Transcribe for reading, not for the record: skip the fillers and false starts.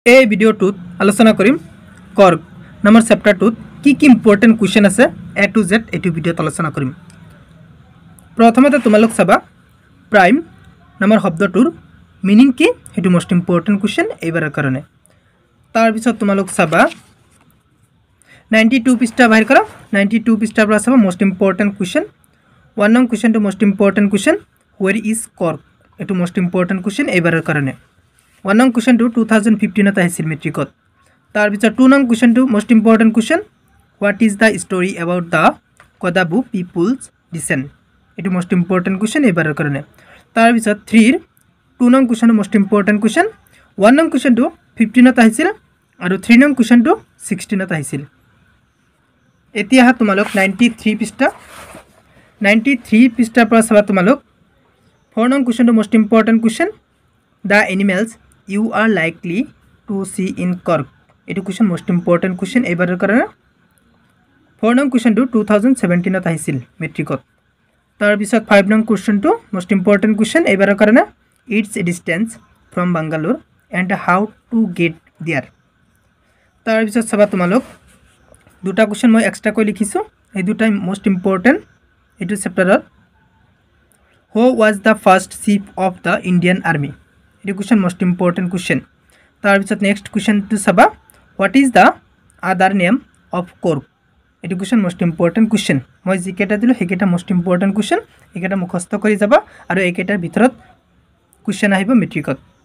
এই ভিডিওটোত আলোচনা কৰিম কৰ্গ নামৰ চেপ্টাৰটোত কি ইম্পৰ্টেণ্ট কুৱেশ্যন আছে এ টু জেড এইটো ভিডিওত আলোচনা কৰিম। প্ৰথমতে তোমালোক চাবা প্ৰাইম নামৰ শব্দটোৰ মিনিং কি সেইটো মোষ্ট ইম্পৰ্টেণ্ট কুৱেশ্যন এইবাৰৰ কাৰণে। তাৰপিছত তোমালোক চাবা 92 পৃষ্ঠা বাহিৰ কৰা 92 পৃষ্ঠাৰ পৰা চাবা মোষ্ট ইম্পৰ্টেণ্ট কুৱেশ্যন। 1 নং কুৱেশ্যনটো most important question where is Coorg এইটো মোষ্ট ইম্পৰ্টেণ্ট কুৱেশ্যন এইবাৰৰ কাৰণে। 1 নং কুৱেশ্যনটো 2015 আহিছিল মেট্ৰিকত। তাৰপিছত 2 নং কুৱেশ্যনটো most important question what is the story about the Kodava people's descent এইটো মোষ্ট ইম্পৰ্টেণ্ট কুৱেশ্যন এইবাৰৰ কাৰণে। তাৰপিছত 3ৰ 2 নং কুৱেশ্যনটো মোষ্ট ইম্পৰ্টেণ্ট কুৱেশ্যন। 1 নং কুৱেশ্যনটো 15 আহিছিল আৰু 3 নং কুৱেশ্যনটো 16 আহিছিল। এতিয়া তোমালোক 93 পৃষ্ঠা 93 পৃষ্ঠাৰ পৰা চাবা তোমালোক 4 নং কুৱেশ্যনটো most important question the animals you are likely to see in Coorg এইটো কুৱেশ্যন মোষ্ট ইম্পৰ্টেণ্ট কুৱেশ্যন এইবাৰৰ কাৰণে। 4 নং কুৱেশ্যনটো 2017 আহিছিল মেট্ৰিকত। তাৰপিছত 5 নং কুৱেশ্যনটো মোষ্ট ইম্পৰ্টেণ্ট কুৱেশ্যন এইবাৰৰ কাৰণে it's distance from Bangalore and how to get there. তাৰপিছত চাবা তোমালোক দুটা কুৱেশ্যন মই এক্সট্ৰাকৈ লিখিছোঁ এই দুটাই মোষ্ট ইম্পৰ্টেণ্ট এইটো চেপ্টাৰত। Who was the first chief of the Indian army এইটো কুৱেশ্যন মোষ্ট ইম্পৰ্টেণ্ট কুৱেশ্যন। তাৰপিছত নেক্সট কুৱেশ্যনটো চাবা what is the other name of Coorg এইটো কুৱেশ্যন মোষ্ট ইম্পৰ্টেণ্ট কুৱেশ্যন। মই যিকেইটা দিলোঁ সেইকেইটা মোষ্ট ইম্পৰ্টেণ্ট কুৱেশ্যন, এইকেইটা মুখস্থ কৰি যাবা আৰু এইকেইটাৰ ভিতৰত কুৱেশ্যন আহিব মেট্ৰিকত।